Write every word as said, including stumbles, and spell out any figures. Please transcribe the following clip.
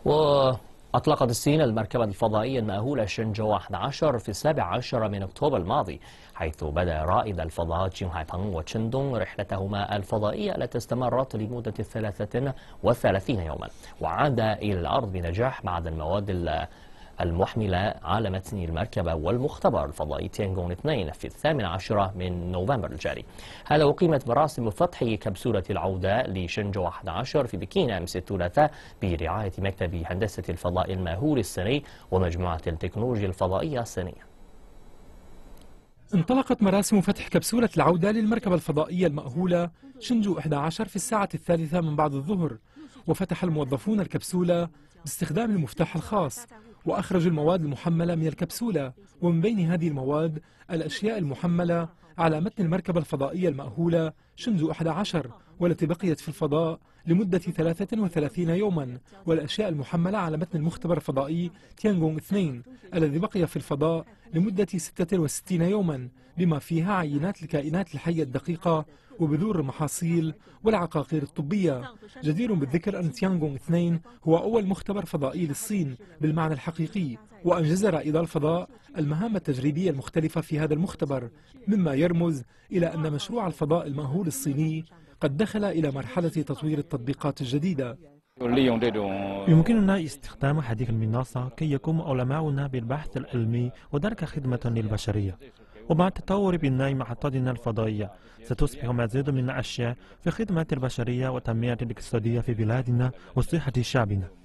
وأطلقت الصين المركبة الفضائية المأهولة شنزهو أحد عشر في السابع عشر من أكتوبر الماضي، حيث بدأ رائد الفضاء جين هايبانغ وتشين دونغ رحلتهما الفضائية التي استمرت لمدة ثلاثة وثلاثين يوما، وعاد إلى الأرض بنجاح بعد المواد المحملة على متن المركبة والمختبر الفضائي تيانغون اثنين في الثامن عشر من نوفمبر الجاري. هذا وقيمت مراسم فتح كبسولة العودة لشنزهو أحد عشر في بكين أمس الثلاثاء برعاية مكتب هندسة الفضاء المأهول الصيني ومجموعة التكنولوجيا الفضائية الصينية. انطلقت مراسم فتح كبسولة العودة للمركبة الفضائية المأهولة شنزهو أحد عشر في الساعة الثالثة من بعد الظهر، وفتح الموظفون الكبسولة باستخدام المفتاح الخاص، وأخرجوا المواد المحملة من الكبسولة، ومن بين هذه المواد الأشياء المحملة على متن المركبة الفضائية المأهولة شنزهو أحد عشر والتي بقيت في الفضاء لمدة ثلاثة وثلاثين يوما، والأشياء المحملة على متن المختبر الفضائي تيانغون اثنين الذي بقي في الفضاء لمدة ستة وستين يوما، بما فيها عينات الكائنات الحية الدقيقة وبذور المحاصيل والعقاقير الطبية. جدير بالذكر أن تيانغون اثنين هو أول مختبر فضائي للصين بالمعنى الحقيقي، وأنجز رائد الفضاء المهام التجريبية المختلفة في هذا المختبر، مما يرمز إلى أن مشروع الفضاء المأهول الصيني قد دخل إلى مرحلة تطوير التطبيقات الجديدة. يمكننا استخدام هذه المنصة كي يقوم علماؤنا بالبحث العلمي وذلك خدمة للبشرية، ومع تطور بناء محطاتنا الفضائية ستصبح مزيد من الأشياء في خدمة البشرية والتنمية الاقتصادية في بلادنا وصحة شعبنا.